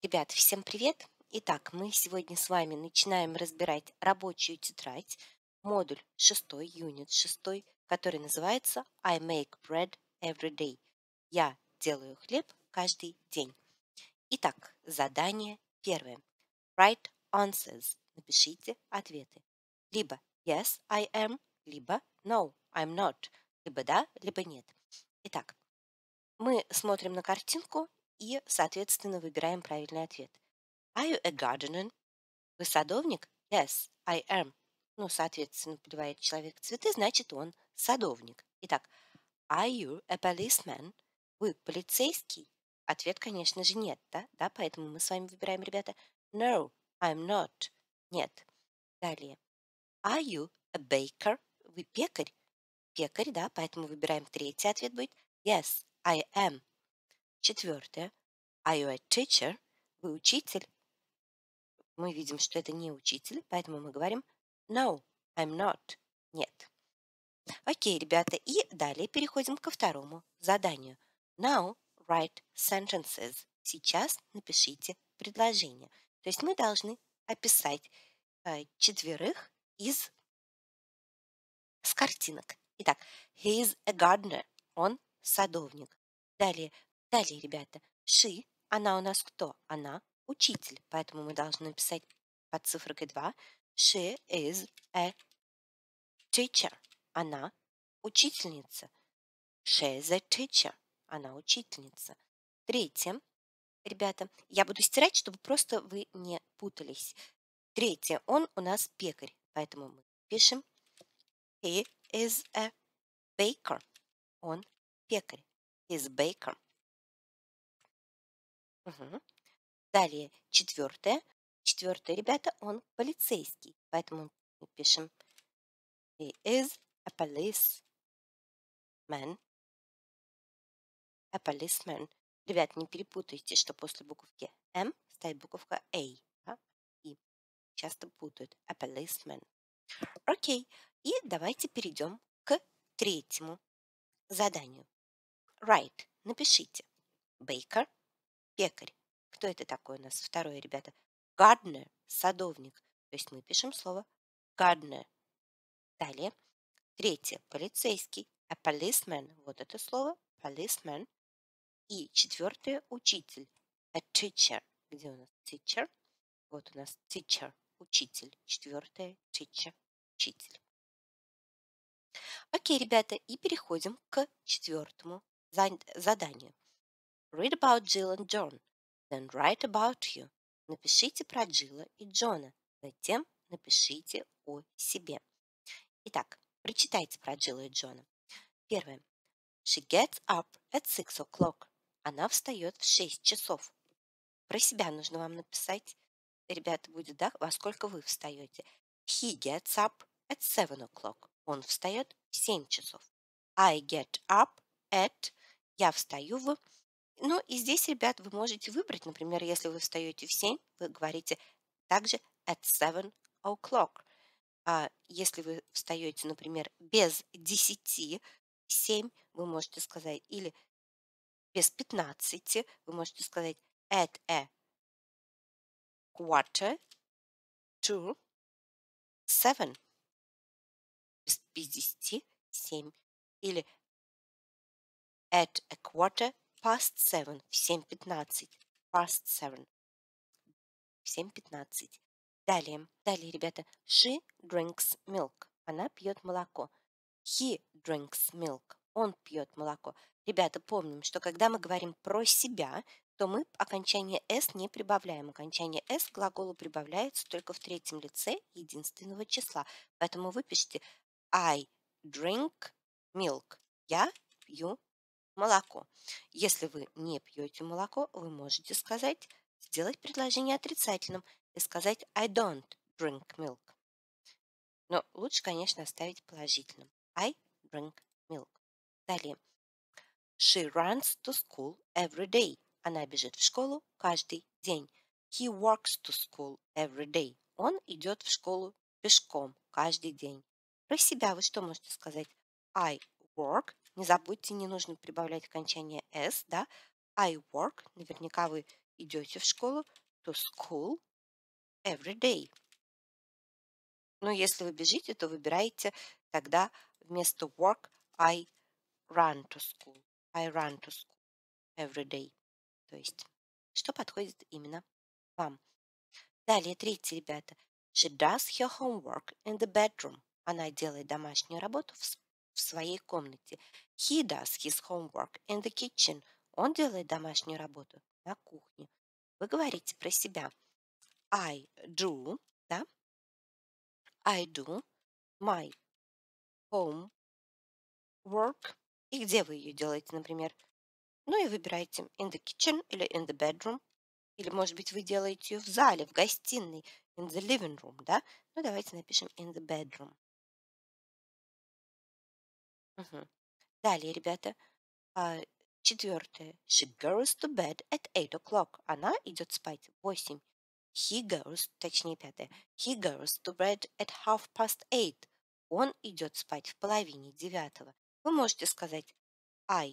Ребят, всем привет! Итак, мы сегодня с вами начинаем разбирать рабочую тетрадь, модуль 6, юнит 6, который называется I make bread every day. Я делаю хлеб каждый день. Итак, задание первое. Write answers. Напишите ответы. Либо yes, I am, либо no, I'm not. Либо да, либо нет. Итак, мы смотрим на картинку и, соответственно, выбираем правильный ответ. Are you a gardener? Вы садовник? Yes, I am. Ну, соответственно, поливает человек цветы, значит, он садовник. Итак, are you a policeman? Вы полицейский? Ответ, конечно же, нет, да? Поэтому мы с вами выбираем, ребята, no, I'm not. Нет. Далее. Are you a baker? Вы пекарь? Пекарь, да, поэтому выбираем третий ответ будет yes, I am. Четвертое. Are you a teacher? Вы учитель? Мы видим, что это не учитель, поэтому мы говорим no, I'm not. Нет. Окей, ребята, и далее переходим ко второму заданию. Now write sentences. Сейчас напишите предложение. То есть мы должны описать четверых с картинок. Итак, he is a gardener. Он садовник. Далее, ребята, she, она у нас кто? Она учитель. Поэтому мы должны написать под цифрой 2. She is a teacher. Она учительница. She is a teacher. Она учительница. Третье, ребята, я буду стирать, чтобы просто вы не путались. Третье, он у нас пекарь. Поэтому мы пишем he is a baker. Он пекарь. He is a baker. Мгм. Далее, четвертое. Четвертое, ребята, он полицейский. Поэтому мы пишем he is a policeman. A policeman. Ребят, не перепутайте, что после буковки M стоит буковка A. Да? И часто путают. A policeman. Окей. И давайте перейдем к третьему заданию. Write. Напишите. Baker. Пекарь. Кто это такой у нас? Второе, ребята. Gardener. Садовник. То есть мы пишем слово gardener. Далее. Третье. Полицейский. A policeman. Вот это слово. Policeman. И четвертое. Учитель. A teacher. Где у нас teacher? Вот у нас teacher. Учитель. Четвертое. Teacher. Учитель. Окей, ребята, и переходим к четвертому заданию. Read about Jill and John. Then write about you. Напишите про Джилла и Джона. Затем напишите о себе. Итак, прочитайте про Джилла и Джона. Первое. She gets up at 6 o'clock. Она встает в 6 часов. Про себя нужно вам написать. Ребята, будет, да, во сколько вы встаете. He gets up at 7 o'clock. Он встает в 7 часов. I get up at... Я встаю в... Ну, и здесь, ребят, вы можете выбрать, например, если вы встаете в 7, вы говорите также at 7 o'clock. А если вы встаете, например, без 10, 7, вы можете сказать, или без 15, вы можете сказать at a quarter to 7. Без 10, 7. Или at a quarter past 7, в 7:15. Past 7, в 7:15. Далее, ребята, she drinks milk. Она пьет молоко. He drinks milk. Он пьет молоко. Ребята, помним, что когда мы говорим про себя, то мы окончание s не прибавляем. Окончание s к глаголу прибавляется только в третьем лице единственного числа. Поэтому вы пишите I drink milk. Я пью молоко. Если вы не пьете молоко, вы можете сделать предложение отрицательным и сказать I don't drink milk. Но лучше, конечно, оставить положительным. I drink milk. Далее. She runs to school every day. Она бежит в школу каждый день. He walks to school every day. Он идет в школу пешком каждый день. Про себя вы что можете сказать? I work. Не забудьте, не нужно прибавлять окончание s, да? I work. Наверняка вы идете в школу, to school every day. Но если вы бежите, то выбираете тогда вместо work I run to school. I run to school every day. То есть, что подходит именно вам. Далее, третье, ребята. She does her homework in the bedroom. Она делает домашнюю работу в своей комнате. He does his homework in the kitchen. Он делает домашнюю работу на кухне. Вы говорите про себя. I do, да? I do my homework. И где вы ее делаете, например? Ну и выбираете in the kitchen или in the bedroom. Или, может быть, вы делаете ее в зале, в гостиной, in the living room, да? Ну, давайте напишем in the bedroom. Мгм. Далее, ребята, четвертое. She goes to bed at 8 o'clock. Она идет спать в 8. He goes, точнее, пятое. He goes to bed at 8:30. Он идет спать в половине девятого. Вы можете сказать I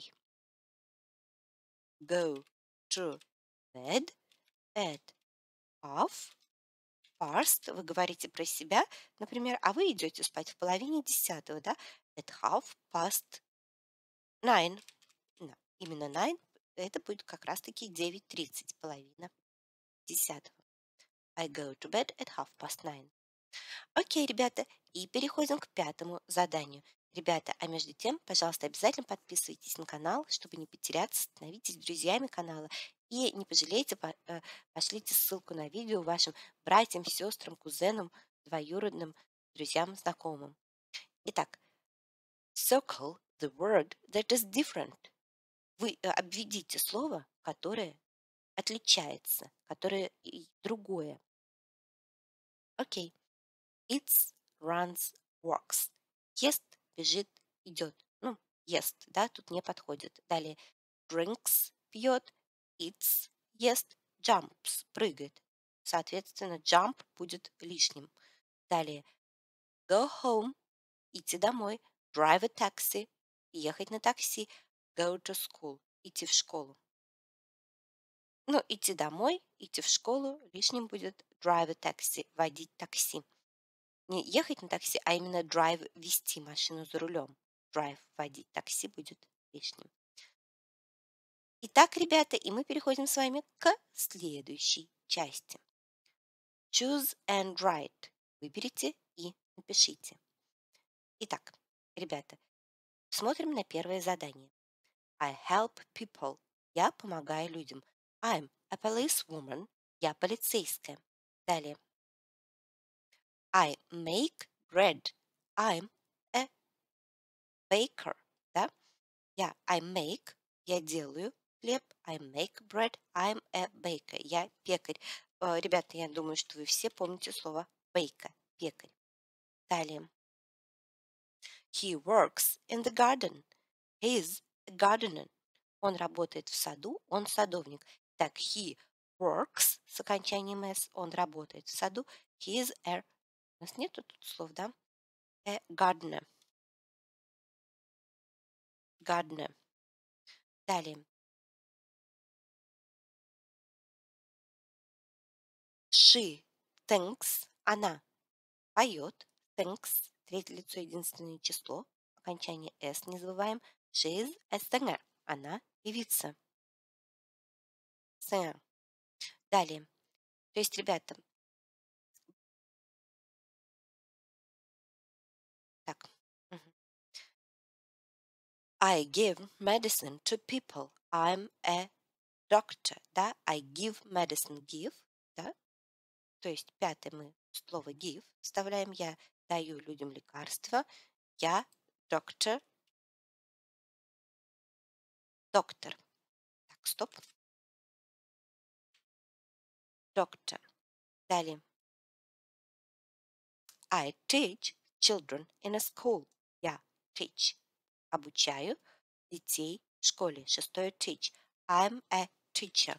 go to bed at half past. Вы говорите про себя, например, а вы идете спать в половине десятого, да? At 9:30. Да, именно 9, это будет как раз-таки 9:30, половина десятого. I go to bed at 9:30. Окей, ребята, и переходим к пятому заданию. Ребята, а между тем, пожалуйста, обязательно подписывайтесь на канал, чтобы не потеряться, становитесь друзьями канала и не пожалейте, пошлите ссылку на видео вашим братьям, сестрам, кузенам, двоюродным, друзьям, знакомым. Итак, circle the word that is different. Вы обведите слово, которое отличается, которое другое. Окей. Eats, runs, walks. Ест, бежит, идет. Ну, ест, да, тут не подходит. Далее drinks, пьет, eats, ест, jumps, прыгает. Соответственно, jump будет лишним. Далее go home, идти домой, drive a taxi, ехать на такси, go to school, идти в школу. Ну, идти домой, идти в школу, лишним будет drive a taxi, водить такси. Не ехать на такси, а именно drive, вести машину за рулем. Drive, водить такси будет лишним. Итак, ребята, и мы переходим с вами к следующей части. Choose and write. Выберите и напишите. Итак, ребята, смотрим на первое задание. I help people. Я помогаю людям. I'm a policewoman. Я полицейская. Далее. I make bread. I'm a baker. Да? I make. Я делаю хлеб. I make bread. I'm a baker. Я пекарь. Ребята, я думаю, что вы все помните слово baker. Пекарь. Далее. He works in the garden. He's a gardener. Он работает в саду, он садовник. Так, he works с окончанием s, он работает в саду. He is a... У нас нету тут слов, да? A gardener. Gardener. Далее. She thinks. Она поет. Thinks. Третье лицо, единственное число. Окончание s не забываем. She is a singer. Она певица. Singer. Далее. То есть, ребята, так. I give medicine to people. I'm a doctor. Да, I give medicine. Give. Да. То есть пятое мы слово give вставляем. Я даю людям лекарства. Я доктор. Доктор. Так, стоп. Доктор. Далее. I teach children in a school. Я teach. Обучаю детей в школе. Шестое teach. I'm a teacher.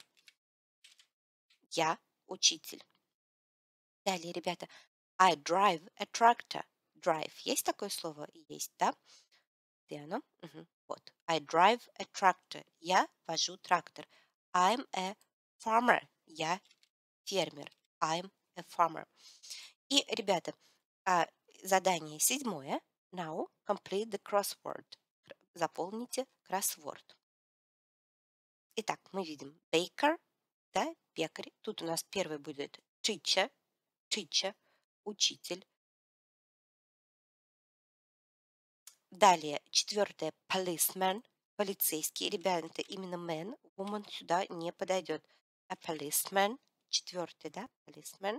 Я учитель. Далее, ребята. I drive a tractor. Drive. Есть такое слово? Есть, да? Где оно? Мгм. Вот. I drive a tractor. Я вожу трактор. I'm a farmer. Я фермер. I'm a farmer. И, ребята, задание 7. Now complete the crossword. Заполните кроссворд. Итак, мы видим baker, да, пекарь. Тут у нас первый будет teacher, учитель. Далее 4. Policeman, полицейский. Ребята, именно man, woman сюда не подойдет. А policeman, 4, да, policeman.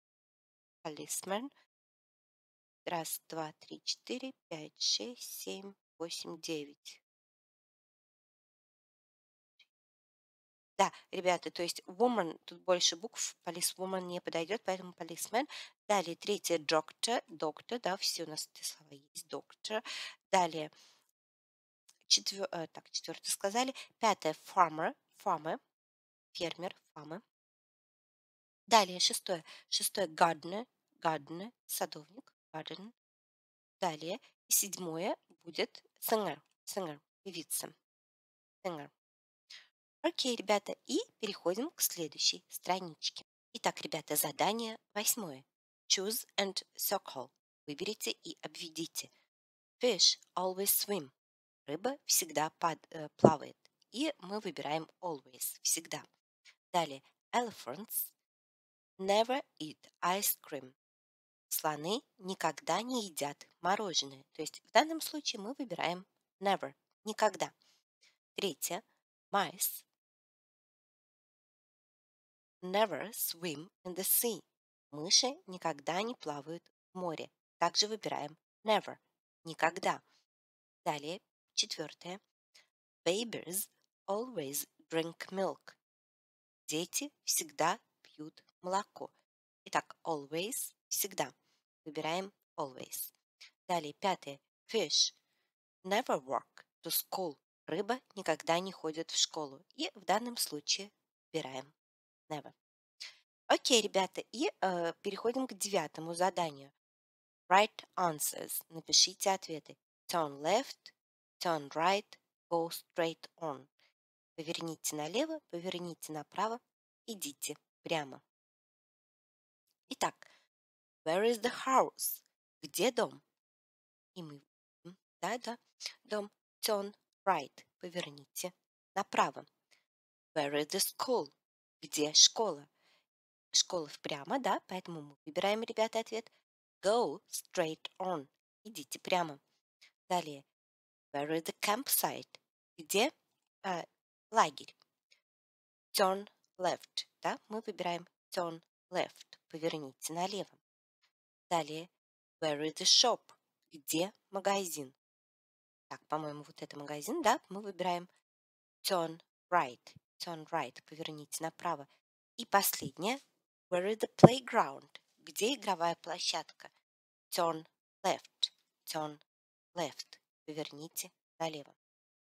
Раз, два, три, 4, 5, 6, 7, 8, 9. Да, ребята, то есть woman, тут больше букв, policewoman не подойдет, поэтому policeman. Далее 3. Доктор, да, все у нас эти слова есть, доктор. Далее 4 сказали. 5. Farmer, фермер, farmer. Далее 6. Gardener, садовник, garden. Далее 7 будет singer, певица, singer. Окей, ребята, и переходим к следующей страничке. Итак, ребята, задание 8. Choose and circle. Выберите и обведите. Fish always swim. Рыба всегда плавает. И мы выбираем always, всегда. Далее, elephants never eat ice cream. Слоны никогда не едят мороженое. То есть в данном случае мы выбираем never, никогда. 3. Mice never swim in the sea. Мыши никогда не плавают в море. Также выбираем never, никогда. Далее 4. Babies always drink milk. Дети всегда пьют молоко. Итак, always, всегда. Выбираем always. Далее 5. Fish never walk to school. Рыба никогда не ходит в школу. И в данном случае выбираем never. Окей, ребята, и переходим к 9 заданию. Write answers. Напишите ответы. Turn left, turn right, go straight on. Поверните налево, поверните направо, идите прямо. Итак, where is the house? Где дом? И мы видим, да, дом. Turn right, поверните направо. Where is the school? Где школа? Школа прямо, да, поэтому мы выбираем, ребята, ответ go straight on. Идите прямо. Далее, where is the campsite? Где лагерь? Turn left, да, мы выбираем turn left, поверните налево. Далее, where is the shop? Где магазин? Так, по-моему, вот это магазин, да, мы выбираем turn right, поверните направо. И последнее, where is the playground? Где игровая площадка? Turn left, поверните налево.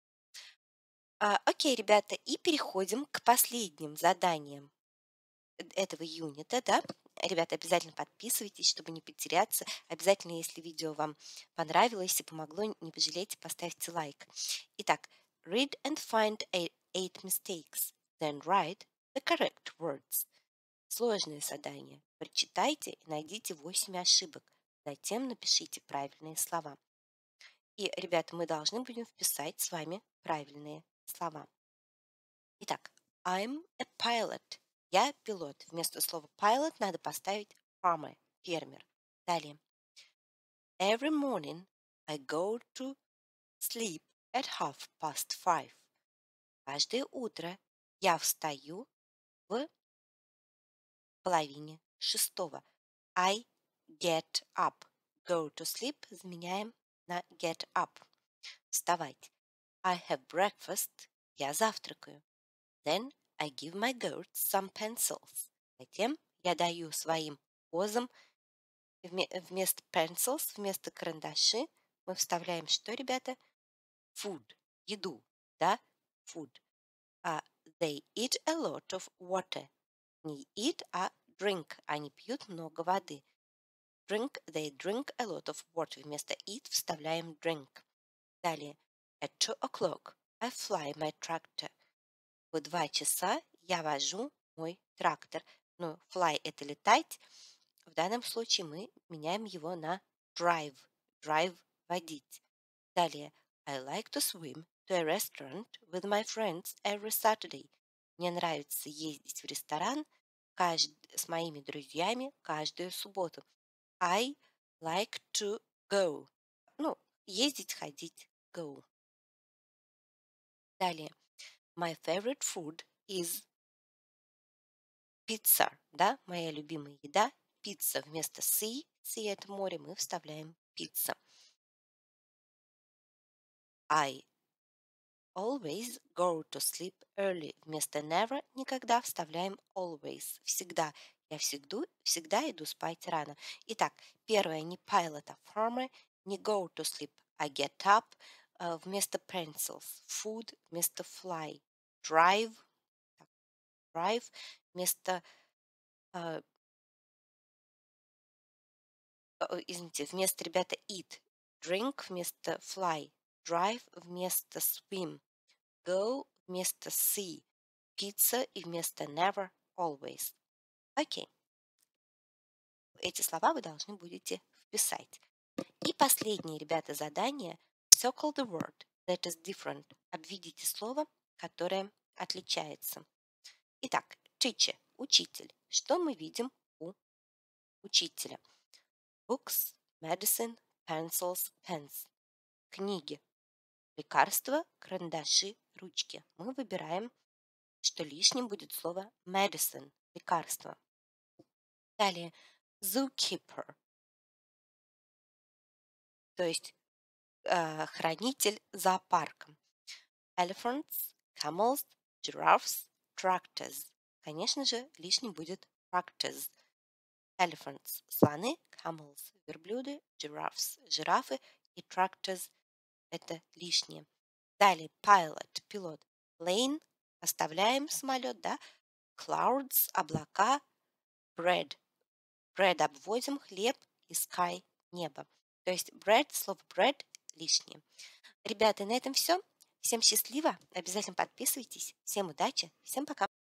Окей, ребята, и переходим к последним заданиям этого юнита, да. Ребята, обязательно подписывайтесь, чтобы не потеряться. Обязательно, если видео вам понравилось и помогло, не пожалейте, поставьте лайк. Итак, read and find 8 mistakes, then write the correct words. Сложное задание. Прочитайте и найдите 8 ошибок. Затем напишите правильные слова. И, ребята, мы должны будем вписать с вами правильные слова. Итак, I'm a pilot. Я пилот. Вместо слова pilot надо поставить farmer, фермер. Далее. Every morning I go to sleep at 5:30. Каждое утро я встаю в половине шестого. I get up. Go to sleep заменяем на get up. Вставать. I have breakfast. Я завтракаю. Then I give my goats some pencils. Затем я даю своим козам вместо pencils, вместо карандаши, мы вставляем что, ребята? Food. Еду. Да? Food. They eat a lot of water. Не eat, а drink. Они пьют много воды. They drink a lot of water. Вместо eat вставляем drink. Далее. At 2 o'clock I fly my tractor. В 2 часа я вожу мой трактор. Но fly – это летать. В данном случае мы меняем его на drive. Drive – водить. Далее. I like to swim to a restaurant with my friends every Saturday. Мне нравится ездить в ресторан с моими друзьями каждую субботу. I like to go. Ну, ездить, ходить, go. Далее. My favorite food is pizza. Да, моя любимая еда – пицца. Вместо sea – это море, мы вставляем пицца. I always go to sleep early. Вместо never никогда вставляем always. Всегда. Я всегда иду спать рано. Итак, первое не pilot, а farmer. Не go to sleep, а get up. Вместо pencils. Food вместо fly. Drive. Так, drive вместо извините, вместо, ребята, eat, drink вместо fly, drive вместо swim, go вместо see, pizza и вместо never, always. Окей. Эти слова вы должны будете вписать. И последнее, ребята, задание. Circle the word that is different. Обведите слово, которое отличается. Итак, teacher, учитель. Что мы видим у учителя? Books, medicine, pencils, pens. Книги, лекарства, карандаши, ручки. Мы выбираем, что лишним будет слово medicine, лекарство. Далее, zookeeper, то есть хранитель зоопарка. Elephants, camels, giraffes, tractors. Конечно же, лишним будет tractors. Elephants – слоны, camels – верблюды, giraffes – жирафы и tractors – это лишнее. Далее pilot – пилот. Plane – оставляем самолет, да? Clouds – облака. Bread – bread обводим, хлеб и sky – небо. То есть bread, слово bread лишнее. Ребята, на этом все. Всем счастливо. Обязательно подписывайтесь. Всем удачи. Всем пока.